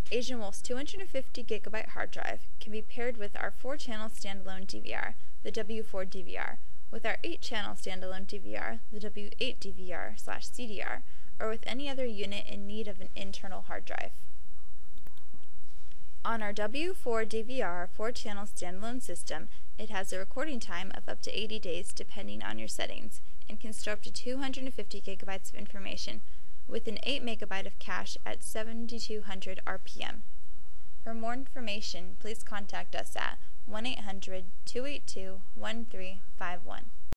Asianwolf's 250 GB hard drive can be paired with our 4-channel standalone DVR, the W4 DVR, with our 8-channel standalone DVR, the W8 DVR/CDR, or with any other unit in need of an internal hard drive. On our W4 DVR 4-channel standalone system, it has a recording time of up to 80 days depending on your settings, and can store up to 250 GB of information, with an 8 MB of cache at 7200 RPM. For more information, please contact us at 1-800-282-1351.